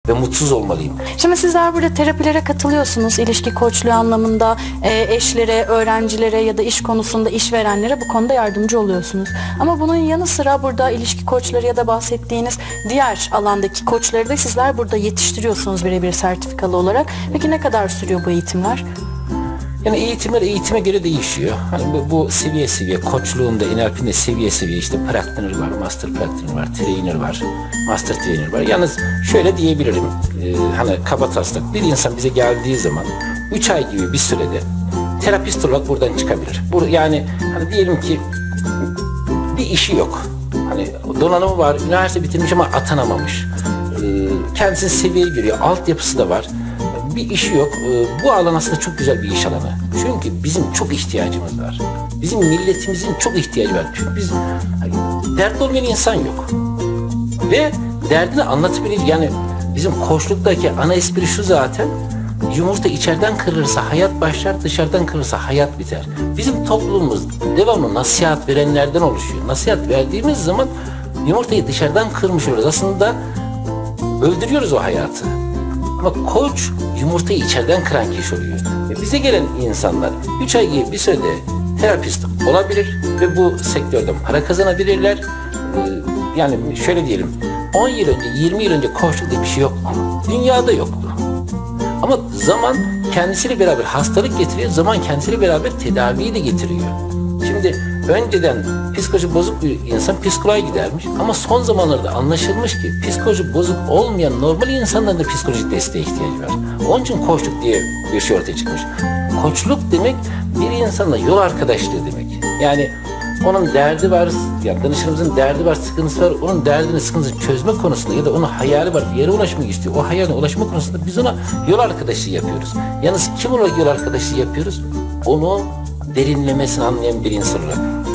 ve mutsuz olmalıyım. Şimdi sizler burada terapilere katılıyorsunuz, ilişki koçluğu anlamında eşlere, öğrencilere ya da iş konusunda işverenlere bu konuda yardımcı oluyorsunuz. Ama bunun yanı sıra burada ilişki koçları ya da bahsettiğiniz diğer alandaki koçları da sizler burada yetiştiriyorsunuz birebir sertifikalı olarak. Peki ne kadar sürüyor bu eğitimler? Yani eğitimler eğitime göre değişiyor. Hani bu seviye seviye, koçluğunda, NLP'de seviye seviye işte practitioner var, master practitioner var, trainer var, master trainer var. Yalnız şöyle diyebilirim, hani kabataslak bir insan bize geldiği zaman 3 ay gibi bir sürede terapist olarak buradan çıkabilir. Yani hani diyelim ki bir işi yok. Hani donanımı var, üniversite bitirmiş ama atanamamış. Kendisi seviye görüyor, altyapısı da var. Bir işi yok. Bu alan aslında çok güzel bir iş alanı. Çünkü bizim çok ihtiyacımız var. Bizim milletimizin çok ihtiyacı var. Çünkü biz dertli olmayan insan yok. Ve derdini anlatabilir. Yani bizim koçluktaki ana espri şu zaten. Yumurta içeriden kırılırsa hayat başlar, dışarıdan kırılırsa hayat biter. Bizim toplumumuz devamlı nasihat verenlerden oluşuyor. Nasihat verdiğimiz zaman yumurtayı dışarıdan kırmış oluyoruz. Aslında öldürüyoruz o hayatı. Ama koç yumurtayı içeriden kıran kişi oluyor. Bize gelen insanlar 3 ay gibi bir sürede terapist olabilir ve bu sektörden para kazanabilirler. Yani şöyle diyelim, 10 yıl önce, 20 yıl önce koçluk diye bir şey yoktu. Dünyada yoktu. Ama zaman kendisiyle beraber hastalık getiriyor, zaman kendisiyle beraber tedaviyi de getiriyor. Şimdi önceden psikoloji bozuk bir insan psikoloğa gidermiş ama son zamanlarda anlaşılmış ki psikoloji bozuk olmayan normal insanların da psikolojik desteğe ihtiyacı var. Onun için koçluk diye bir şey ortaya çıkmış. Koçluk demek bir insanla yol arkadaşlığı demek. Yani onun derdi var, yani danışanımızın derdi var, sıkıntısı var. Onun derdini, sıkıntısını çözme konusunda ya da onun hayali var, bir yere ulaşmak istiyor. O hayaline ulaşma konusunda biz ona yol arkadaşlığı yapıyoruz. Yalnız kim olarak yol arkadaşlığı yapıyoruz? Onu derinlemesine anlayan bir insan olarak.